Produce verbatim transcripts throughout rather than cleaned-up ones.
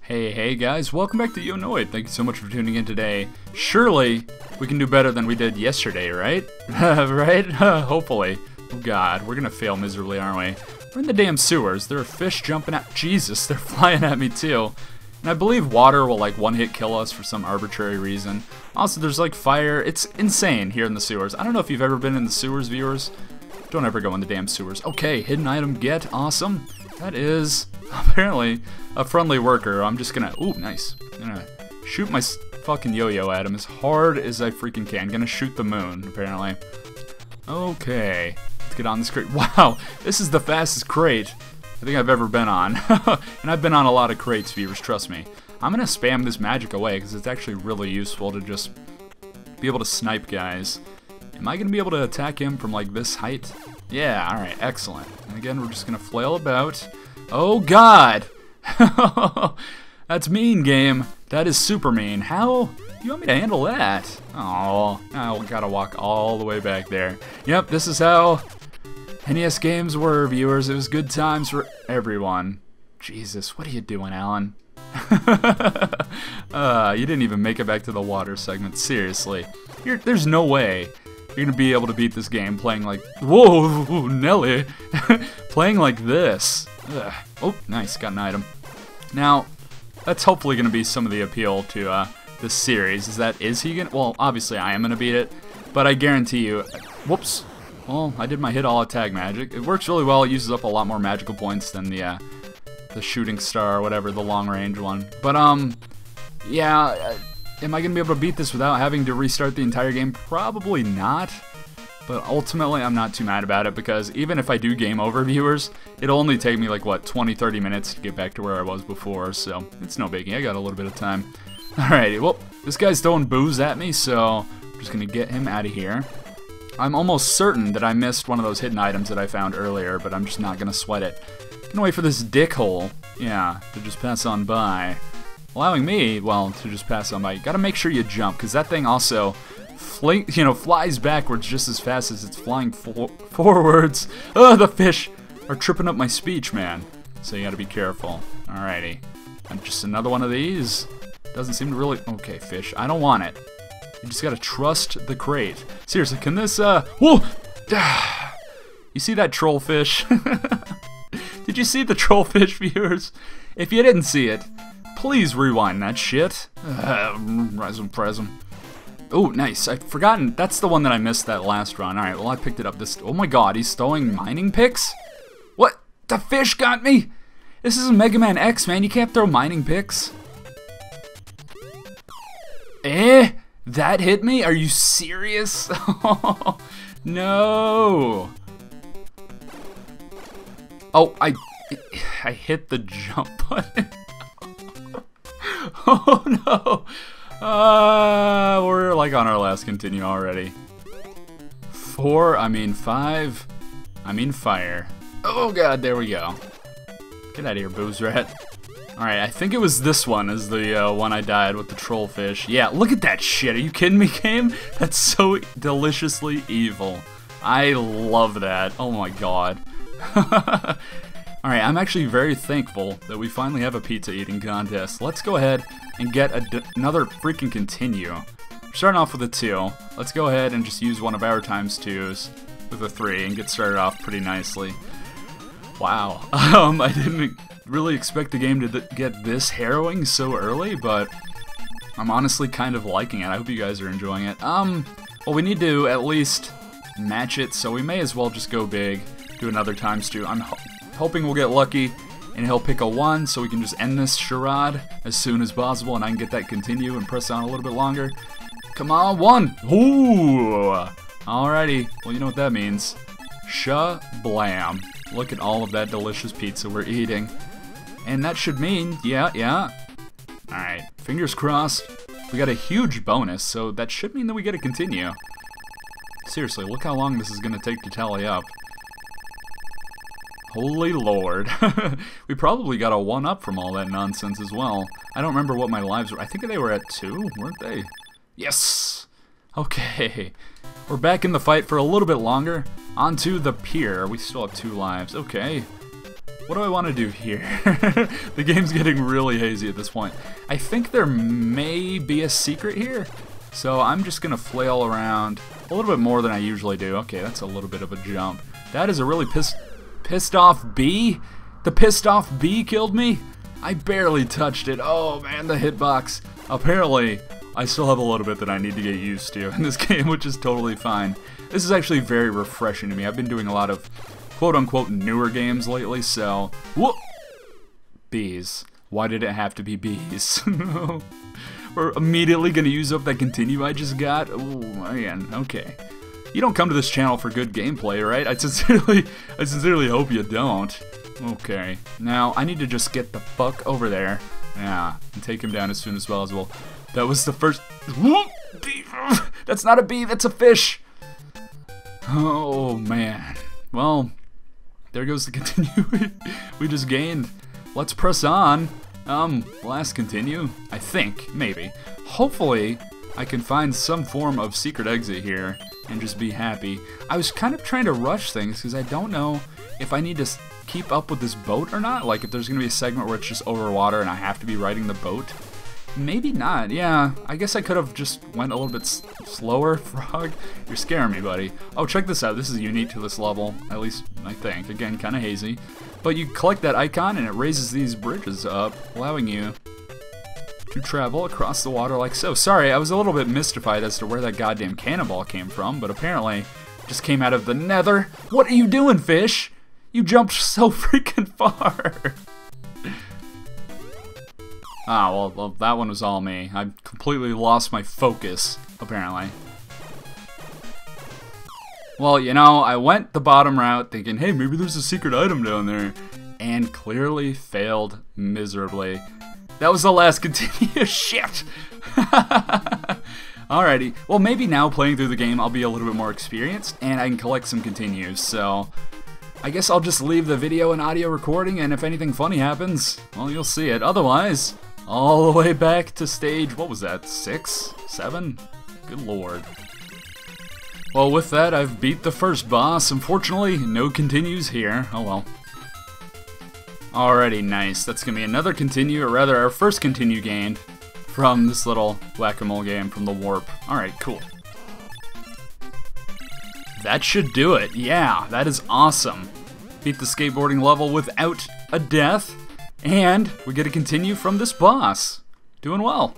Hey, hey guys, welcome back to Noid. Thank you so much for tuning in today. Surely, we can do better than we did yesterday, right? right? Hopefully. Oh god, we're gonna fail miserably, aren't we? We're in the damn sewers. There are fish jumping at- Jesus, they're flying at me too. And I believe water will like one-hit kill us for some arbitrary reason. Also, there's like fire. It's insane here in the sewers. I don't know if you've ever been in the sewers, viewers. Don't ever go in the damn sewers. Okay, hidden item get. Awesome. That is apparently a friendly worker. I'm just gonna... Ooh, nice. I'm gonna shoot my fucking yo-yo at him as hard as I freaking can. Gonna shoot the moon, apparently. Okay. Let's get on this crate. Wow, this is the fastest crate I think I've ever been on. And I've been on a lot of crates, viewers, trust me. I'm gonna spam this magic away because it's actually really useful to just be able to snipe guys. Am I gonna be able to attack him from like this height? Yeah, alright, excellent. And again, we're just gonna flail about. Oh god! That's mean, game. That is super mean. How do you want me to handle that? Oh, I gotta walk all the way back there. Yep, this is how N E S games were, viewers. It was good times for everyone. Jesus, what are you doing, Alan? uh, you didn't even make it back to the water segment. Seriously. You're, there's no way you're gonna be able to beat this game playing like... Whoa, Nelly! Playing like this. Ugh. Oh, nice, got an item. Now, that's hopefully gonna be some of the appeal to uh, this series, is that, is he gonna... Well, obviously I am gonna beat it, but I guarantee you... Whoops. Well, I did my hit all attack magic. It works really well, it uses up a lot more magical points than the, uh, the shooting star or whatever, the long range one. But, um, yeah... Uh, Am I going to be able to beat this without having to restart the entire game? Probably not. But ultimately, I'm not too mad about it because even if I do game over, viewers, it'll only take me like, what, twenty, thirty minutes to get back to where I was before. So it's no biggie. I got a little bit of time. Alrighty, well, this guy's throwing booze at me, so I'm just going to get him out of here. I'm almost certain that I missed one of those hidden items that I found earlier, but I'm just not going to sweat it. Gonna wait for this dickhole, yeah, to just pass on by. Allowing me, well, to just pass on by. You gotta make sure you jump, because that thing also, fling, you know, flies backwards just as fast as it's flying for forwards. Oh, the fish are tripping up my speech, man. So you gotta be careful. Alrighty. And just another one of these. Doesn't seem to really... Okay, fish. I don't want it. You just gotta trust the crate. Seriously, can this, uh... Whoa! You see that troll fish? Did you see the troll fish, viewers? If you didn't see it, please rewind that shit. Uh, Resum presum. Oh, nice. I'd forgotten. That's the one that I missed that last run. Alright, well, I picked it up this... Oh my god, he's throwing mining picks? What? The fish got me? This is Mega Man X, man. You can't throw mining picks. Eh? That hit me? Are you serious? No. Oh, I... I hit the jump button. Oh no! Uh, we're like on our last continue already. Four, I mean five, I mean fire. Oh god, there we go. Get out of here, booze rat. Alright, I think it was this one is the uh, one I died with the troll fish. Yeah, look at that shit. Are you kidding me, game? That's so deliciously evil. I love that. Oh my god. Alright, I'm actually very thankful that we finally have a pizza eating contest. Let's go ahead and get a d another freaking continue. We're starting off with a two. Let's go ahead and just use one of our times twos with a three and get started off pretty nicely. Wow. Um, I didn't really expect the game to th get this harrowing so early, but I'm honestly kind of liking it. I hope you guys are enjoying it. Um, well, we need to at least match it, so we may as well just go big, do another times two. I'm hoping we'll get lucky and he'll pick a one so we can just end this charade as soon as possible and I can get that continue and press on a little bit longer. Come on, one! Ooh! Alrighty, well you know what that means. Shablam. Look at all of that delicious pizza we're eating. And that should mean, yeah, yeah. Alright, fingers crossed. We got a huge bonus, so that should mean that we get a continue. Seriously, look how long this is gonna take to tally up. Holy lord. We probably got a one-up from all that nonsense as well. I don't remember what my lives were. I think they were at two, weren't they? Yes! Okay. We're back in the fight for a little bit longer. Onto the pier. We still have two lives. Okay. what do I want to do here? The game's getting really hazy at this point. I think there may be a secret here. So I'm just going to flail around a little bit more than I usually do. Okay, that's a little bit of a jump. That is a really pissed, pissed off bee. The pissed off bee killed me. I barely touched it. Oh man, the hitbox. Apparently, I still have a little bit that I need to get used to in this game, which is totally fine. This is actually very refreshing to me. I've been doing a lot of quote-unquote newer games lately, so... Whoop! Bees. Why did it have to be bees? We're immediately gonna use up that continue I just got? Oh man, okay. You don't come to this channel for good gameplay, right? I sincerely, I sincerely hope you don't. Okay, now I need to just get the fuck over there. Yeah, and take him down as soon as possible. That was the first... Whoop! Bee. That's not a bee, that's a fish! Oh man. Well, there goes the continue we just gained. Let's press on. Um, last continue, I think, maybe. Hopefully, I can find some form of secret exit here and just be happy. I was kind of trying to rush things because I don't know if I need to keep up with this boat or not. Like if there's going to be a segment where it's just over water and I have to be riding the boat. Maybe not, yeah. I guess I could have just went a little bit s slower, Frog. You're scaring me, buddy. Oh, check this out. This is unique to this level, at least I think. Again, kind of hazy. But you collect that icon and it raises these bridges up, allowing you to travel across the water like so. Sorry, I was a little bit mystified as to where that goddamn cannonball came from, but apparently it just came out of the nether. What are you doing, fish? You jumped so freaking far. Ah, well, well, that one was all me. I completely lost my focus, apparently. Well, you know, I went the bottom route thinking, hey, maybe there's a secret item down there, and clearly failed miserably. That was the last continue. Shit! Alrighty. Well, maybe now playing through the game, I'll be a little bit more experienced, and I can collect some continues, so... I guess I'll just leave the video and audio recording, and if anything funny happens, well, you'll see it. Otherwise... all the way back to stage, what was that, six? Seven? Good lord. Well, with that, I've beat the first boss. Unfortunately, no continues here. Oh well. Alrighty, nice. That's gonna be another continue, or rather, our first continue gained from this little whack-a-mole game from the warp. Alright, cool. That should do it. Yeah, that is awesome. Beat the skateboarding level without a death. And we get to continue from this boss. Doing well.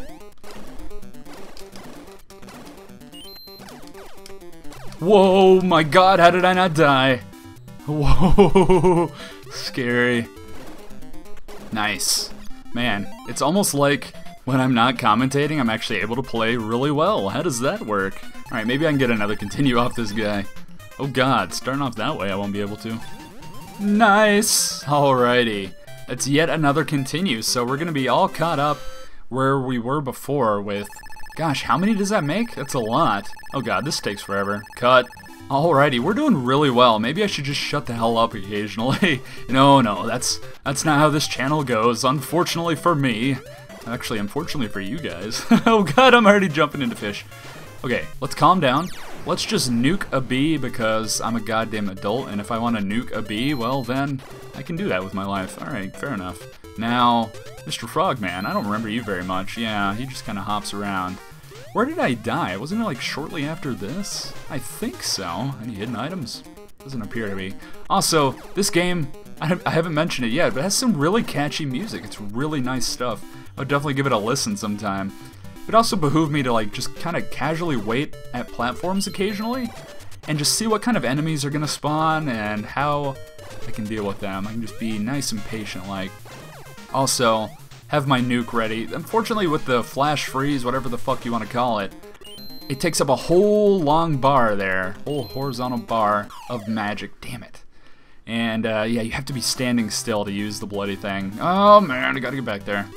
Whoa, my god, how did I not die? Whoa, scary. Nice. Man, it's almost like when I'm not commentating, I'm actually able to play really well. How does that work? Alright, maybe I can get another continue off this guy. Oh god, starting off that way, I won't be able to. Nice! Alrighty. It's yet another continue, so we're gonna be all caught up where we were before with... Gosh, how many does that make? That's a lot. Oh god, this takes forever. Cut. Alrighty, we're doing really well. Maybe I should just shut the hell up occasionally. No, no, that's that's not how this channel goes. Unfortunately for me. Actually, unfortunately for you guys. Oh god, I'm already jumping into fish. Okay, let's calm down. Let's just nuke a bee because I'm a goddamn adult, and if I want to nuke a bee, well then, I can do that with my life. Alright, fair enough. Now, Mister Frogman, I don't remember you very much. Yeah, he just kind of hops around. Where did I die? Wasn't it like shortly after this? I think so. Any hidden items? Doesn't appear to be. Also, this game, I haven't mentioned it yet, but it has some really catchy music. It's really nice stuff. I'll definitely give it a listen sometime. It also behooved me to like just kind of casually wait at platforms occasionally and just see what kind of enemies are gonna spawn and how I can deal with them. I can just be nice and patient like. Also, have my nuke ready. Unfortunately with the flash freeze, whatever the fuck you want to call it, it takes up a whole long bar there, whole horizontal bar of magic, damn it. And uh, yeah, you have to be standing still to use the bloody thing. Oh man, I gotta get back there.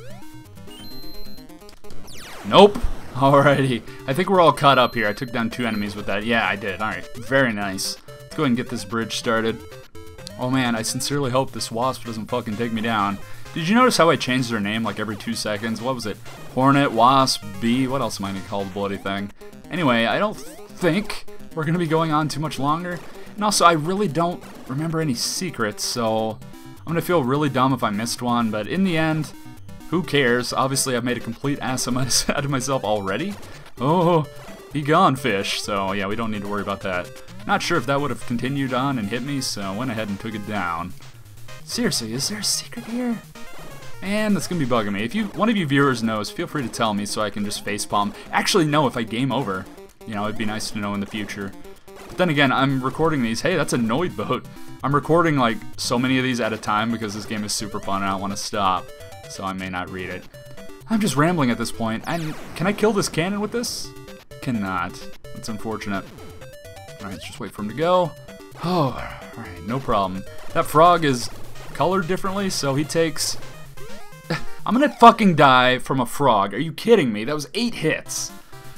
Nope. Alrighty. I think we're all caught up here. I took down two enemies with that. Yeah, I did. Alright. Very nice. Let's go ahead and get this bridge started. Oh man, I sincerely hope this wasp doesn't fucking take me down. Did you notice how I changed their name like every two seconds? What was it? Hornet, Wasp, Bee. What else am I going to call the bloody thing? Anyway, I don't think we're going to be going on too much longer. And also, I really don't remember any secrets, so I'm gonna feel really dumb if I missed one, but in the end, who cares? Obviously, I've made a complete ass of, my, out of myself already. Oh, be gone, fish. So, yeah, we don't need to worry about that. Not sure if that would have continued on and hit me, so I went ahead and took it down. Seriously, is there a secret here? Man, that's gonna be bugging me. If you, one of you viewers knows, feel free to tell me so I can just facepalm. Actually, no, if I game over. You know, it'd be nice to know in the future. But then again, I'm recording these. Hey, that's a Noid boat. I'm recording, like, so many of these at a time because this game is super fun and I don't want to stop. So I may not read it. I'm just rambling at this point. And can I kill this cannon with this? Cannot. That's unfortunate. Alright, let's just wait for him to go. Oh, alright, no problem. That frog is colored differently, so he takes... I'm gonna fucking die from a frog. Are you kidding me? That was eight hits.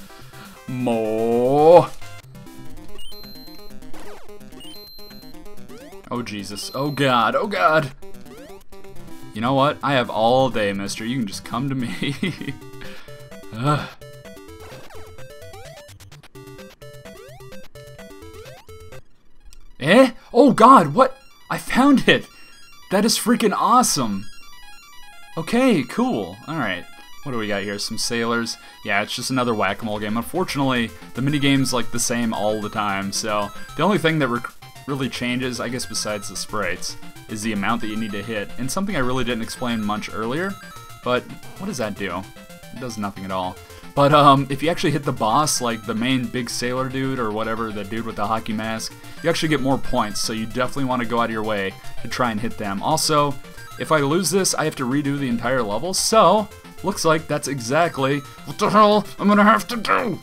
More. Oh, Jesus. Oh, God. Oh, God. You know what? I have all day, mister. You can just come to me. Ugh. Eh? Oh, God. What? I found it. That is freaking awesome. Okay, cool. Alright. What do we got here? Some sailors. Yeah, it's just another whack-a-mole game. Unfortunately, the minigame's like the same all the time, so the only thing that rec really changes, I guess besides the sprites, is the amount that you need to hit. And something I really didn't explain much earlier, but what does that do? It does nothing at all. But um, if you actually hit the boss, like the main big sailor dude or whatever, the dude with the hockey mask, you actually get more points, so you definitely want to go out of your way to try and hit them. Also, if I lose this, I have to redo the entire level, so looks like that's exactly what the hell I'm gonna have to do.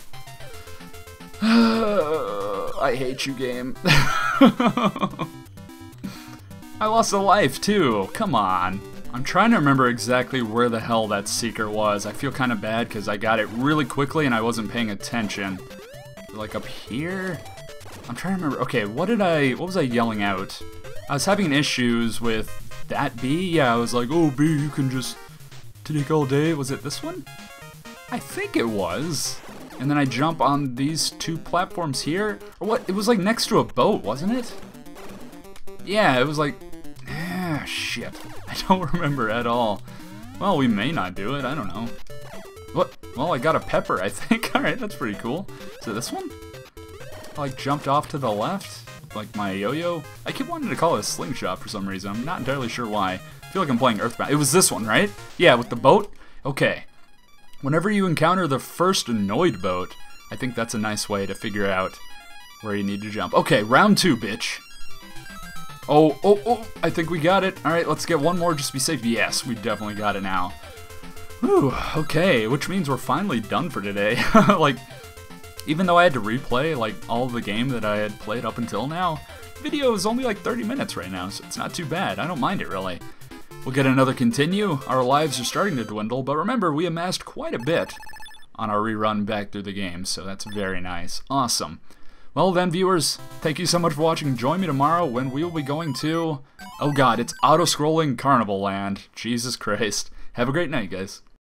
I hate you, game. I lost a life, too. Come on. I'm trying to remember exactly where the hell that secret was. I feel kind of bad because I got it really quickly and I wasn't paying attention. Like up here? I'm trying to remember. Okay, what did I, what was I yelling out? I was having issues with that bee. Yeah, I was like, oh, bee, you can just take all day. Was it this one? I think it was. And then I jump on these two platforms here. Or what? It was like next to a boat, wasn't it? Yeah, it was like... Ah, shit. I don't remember at all. Well, we may not do it. I don't know. What? Well, I got a pepper, I think. Alright, that's pretty cool. Is it this one? I like jumped off to the left? Like my yo-yo? I keep wanting to call it a slingshot for some reason. I'm not entirely sure why. I feel like I'm playing Earthbound. It was this one, right? Yeah, with the boat? Okay. Whenever you encounter the first Noid boat, I think that's a nice way to figure out where you need to jump. Okay, round two, bitch. Oh, oh, oh, I think we got it. Alright, let's get one more just to be safe. Yes, we definitely got it now. Whew, okay, which means we're finally done for today. Like, even though I had to replay, like, all the game that I had played up until now, the video is only like thirty minutes right now, so it's not too bad. I don't mind it, really. We'll get another continue. Our lives are starting to dwindle, but remember, we amassed quite a bit on our rerun back through the game, so that's very nice. Awesome. Well then, viewers, thank you so much for watching. Join me tomorrow when we will be going to... Oh god, it's auto-scrolling Carnival Land. Jesus Christ. Have a great night, guys.